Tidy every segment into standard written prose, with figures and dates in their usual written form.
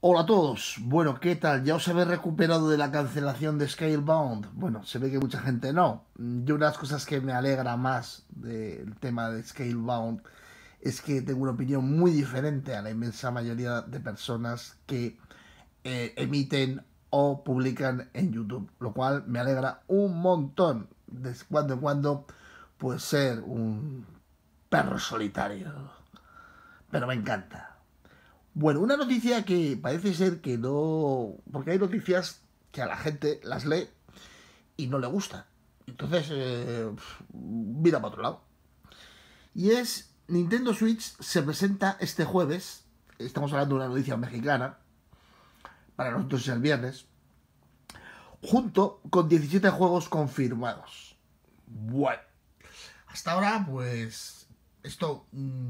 Hola a todos. Bueno, ¿qué tal? ¿Ya os habéis recuperado de la cancelación de Scalebound? Bueno, se ve que mucha gente no. Yo una de las cosas que me alegra más del tema de Scalebound es que tengo una opinión muy diferente a la inmensa mayoría de personas que emiten o publican en YouTube, lo cual me alegra un montón de cuando en cuando pues ser un perro solitario. Pero me encanta. Bueno, una noticia que parece ser que no... Porque hay noticias que a la gente las lee y no le gusta. Entonces, mira para otro lado. Y es Nintendo Switch se presenta este jueves. Estamos hablando de una noticia mexicana. Para nosotros es el viernes. Junto con 17 juegos confirmados. Bueno. Hasta ahora, pues... Esto...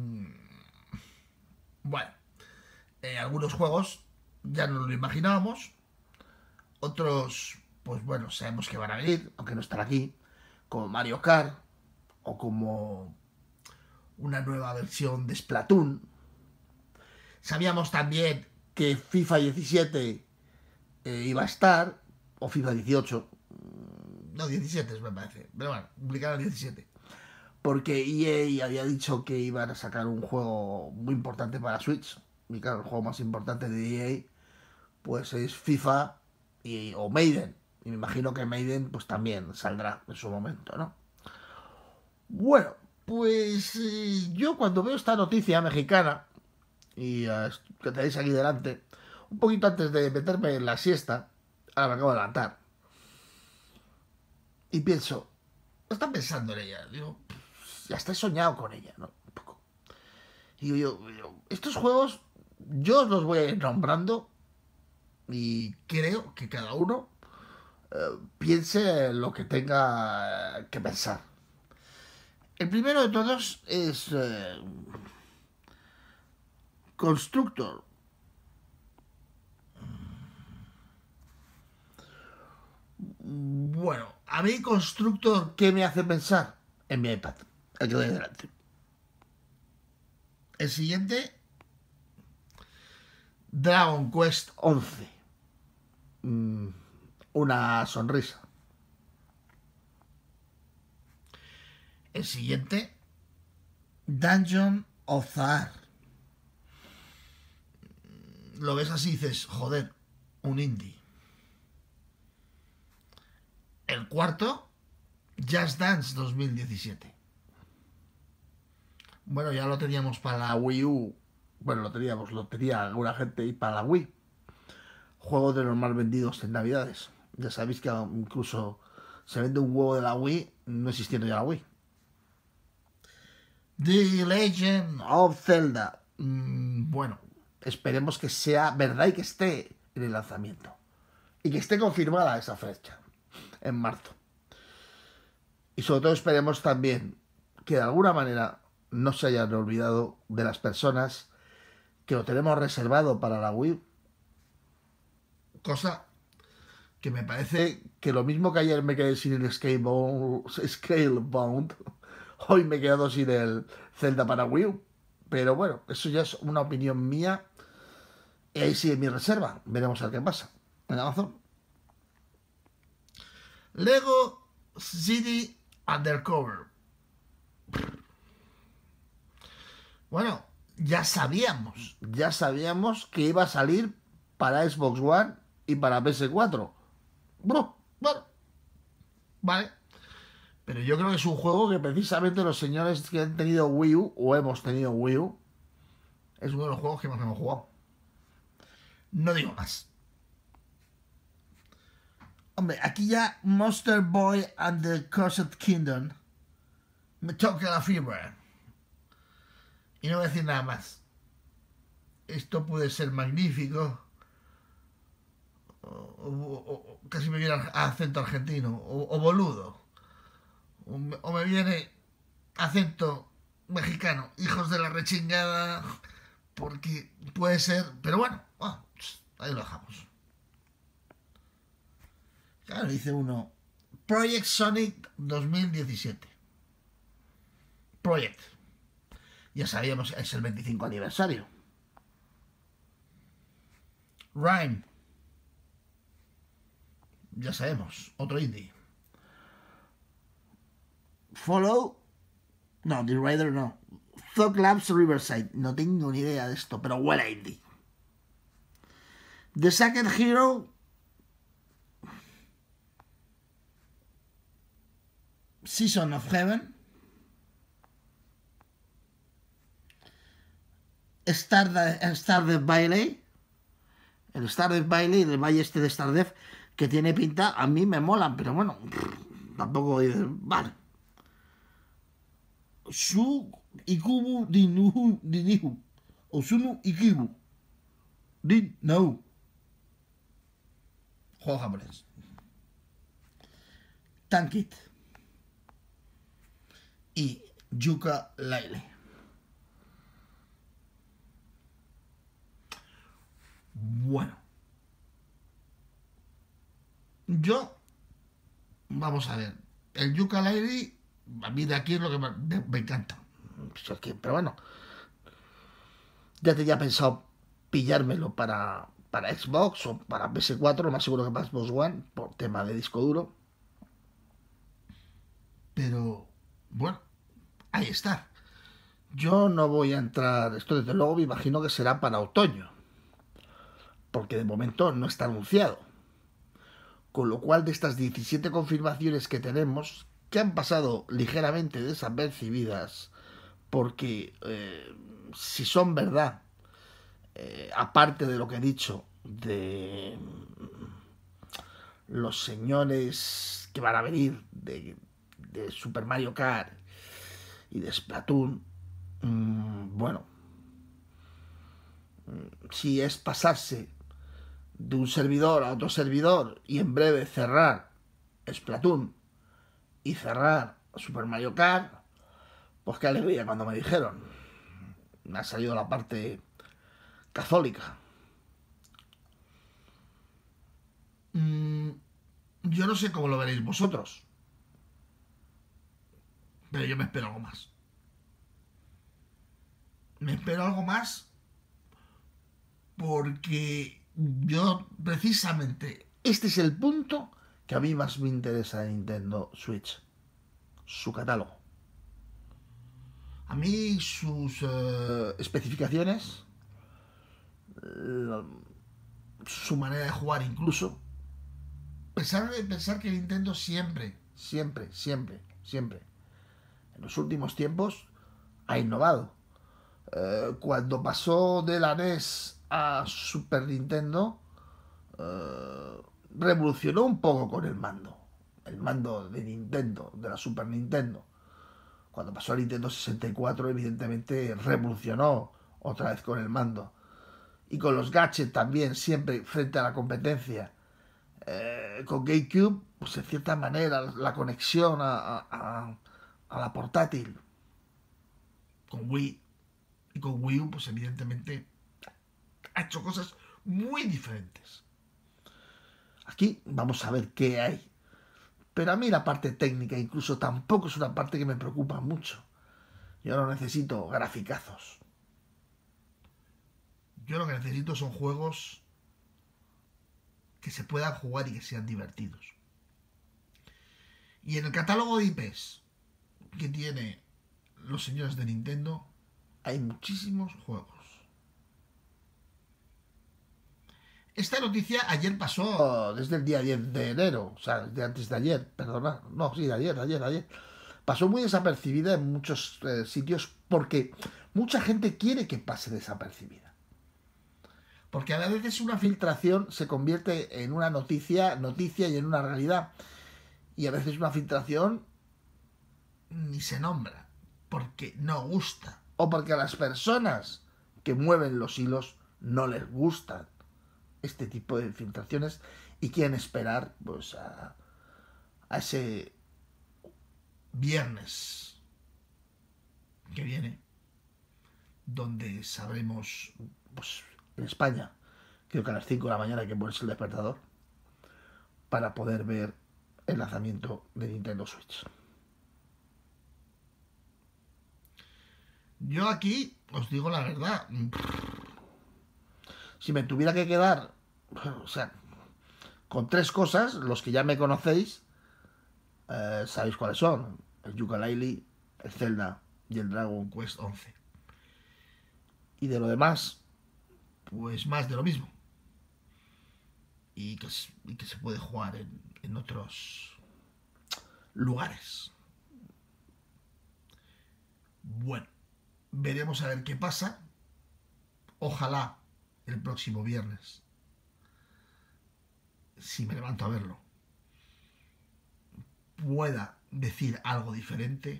bueno. Algunos juegos ya no lo imaginábamos. Otros, pues bueno, sabemos que van a venir, aunque no están aquí, como Mario Kart o como una nueva versión de Splatoon. Sabíamos también que FIFA 17 iba a estar, o FIFA 18, no 17 me parece, pero bueno, publicaron 17. Porque EA había dicho que iban a sacar un juego muy importante para Switch. Y claro, el juego más importante de EA pues es FIFA o Maiden. Y me imagino que Maiden pues también saldrá en su momento, ¿no? Bueno, pues yo cuando veo esta noticia mexicana, y que tenéis aquí delante, un poquito antes de meterme en la siesta, ahora me acabo de levantar, y pienso, están pensando en ella, digo, ya está soñado con ella, ¿no? Un poco. Y digo yo, estos juegos yo os los voy a ir nombrando y creo que cada uno piense lo que tenga que pensar. El primero de todos es Constructor. Bueno, a mí Constructor, ¿qué me hace pensar? En mi iPad, el que doy delante. El siguiente, Dragon Quest 11. Una sonrisa. El siguiente, Dungeon of Zaar. Lo ves así y dices, joder, un indie. El cuarto, Just Dance 2017. Bueno, ya lo teníamos para la Wii U. Bueno, lo tenía alguna gente y para la Wii. Juegos de los más vendidos en Navidades. Ya sabéis que incluso se vende un juego de la Wii no existiendo ya la Wii. The Legend of Zelda. Bueno, esperemos que sea verdad y que esté en el lanzamiento. Y que esté confirmada esa fecha, en marzo. Y sobre todo esperemos también que de alguna manera no se hayan olvidado de las personas que lo tenemos reservado para la Wii. Cosa que me parece que lo mismo que ayer me quedé sin el Scalebound, hoy me he quedado sin el Zelda para Wii U. Pero bueno, eso ya es una opinión mía. Y ahí sigue mi reserva. Veremos a ver qué pasa en Amazon. Lego City Undercover. Bueno, ya sabíamos que iba a salir para Xbox One y para PS4. Bueno, vale. Pero yo creo que es un juego que precisamente los señores que han tenido Wii U o hemos tenido Wii U es uno de los juegos que más hemos jugado. No digo más. Hombre, aquí ya Monster Boy and the Cursed Kingdom me toca la fibra. Y no voy a decir nada más. Esto puede ser magnífico. Casi me viene a acento argentino. O boludo. O me viene acento mexicano. Hijos de la rechingada. Porque puede ser. Pero bueno, ahí lo dejamos. Claro, dice uno. Project Sonic 2017. Project. Ya sabíamos, es el 25 aniversario. Rhyme. Ya sabemos, otro indie. Follow. No, The Rider no. Thug Labs Riverside. No tengo ni idea de esto, pero huele a indie. The Second Hero. Season of Heaven. Stardust Valley. El Stardust Valley, el valle este de Stardust, que tiene pinta, a mí me molan, pero bueno, tampoco. Vale. Su Ikubu Dinihu. Osunu Ikibu. Din no. Juego japonés. Tankit. Y Yuka Laile. Bueno. Vamos a ver. El Yuka Laile, a mí de aquí es lo que me encanta. Pero bueno. Ya tenía pensado pillármelo para Xbox o para PS4, lo más seguro que para Xbox One, por tema de disco duro. Pero, bueno, ahí está. Yo no voy a entrar, esto desde luego me imagino que será para otoño, porque de momento no está anunciado. Con lo cual, de estas 17 confirmaciones que tenemos, que han pasado ligeramente desapercibidas, porque si son verdad, aparte de lo que he dicho de los señores que van a venir de Super Mario Kart y de Splatoon, bueno, si es pasarse de un servidor a otro servidor y en breve cerrar Splatoon y cerrar Super Mario Kart, pues qué alegría cuando me dijeron. Me ha salido la parte católica. Yo no sé cómo lo veréis vosotros, pero yo me espero algo más. Me espero algo más porque yo precisamente este es el punto que a mí más me interesa de Nintendo Switch, su catálogo. A mí sus especificaciones, su manera de jugar incluso, pensar que Nintendo siempre, en los últimos tiempos ha innovado. Cuando pasó de la NES a Super Nintendo, revolucionó un poco con el mando. El mando de Nintendo, de la Super Nintendo. Cuando pasó a Nintendo 64, evidentemente revolucionó otra vez con el mando. Y con los gadgets también, siempre frente a la competencia. Con GameCube, pues en cierta manera, la conexión a la portátil. Con Wii y con Wii U, pues evidentemente ha hecho cosas muy diferentes. Aquí vamos a ver qué hay. Pero a mí la parte técnica incluso tampoco es una parte que me preocupa mucho. Yo no necesito graficazos. Yo lo que necesito son juegos que se puedan jugar y que sean divertidos. Y en el catálogo de IPs que tiene los señores de Nintendo hay muchísimos juegos. Esta noticia ayer pasó desde el día 10 de enero, o sea, de antes de ayer, perdona, no, sí, de ayer. Pasó muy desapercibida en muchos sitios porque mucha gente quiere que pase desapercibida. Porque a veces una filtración se convierte en una noticia y en una realidad. Y a veces una filtración ni se nombra, porque no gusta. O porque a las personas que mueven los hilos no les gustan este tipo de filtraciones y quieren esperar pues a ese viernes que viene, donde sabremos, pues en España, creo que a las 5 de la mañana hay que ponerse el despertador para poder ver el lanzamiento de Nintendo Switch. Yo aquí os digo la verdad, si me tuviera que quedar O sea, con tres cosas, los que ya me conocéis, sabéis cuáles son. El Yooka-Laylee, el Zelda y el Dragon Quest 11. Y de lo demás, pues más de lo mismo. Y que se puede jugar en otros lugares. Bueno, veremos a ver qué pasa. Ojalá el próximo viernes, si me levanto a verlo, pueda decir algo diferente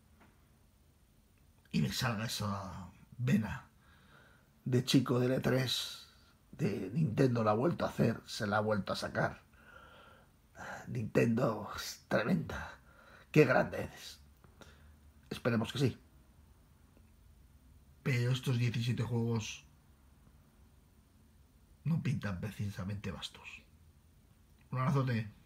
y me salga esa vena de chico de E3 de Nintendo. La ha vuelto a hacer, se la ha vuelto a sacar. Nintendo es tremenda. Qué grande eres. Esperemos que sí. Pero estos 17 juegos no pintan precisamente bastos. Un abrazote.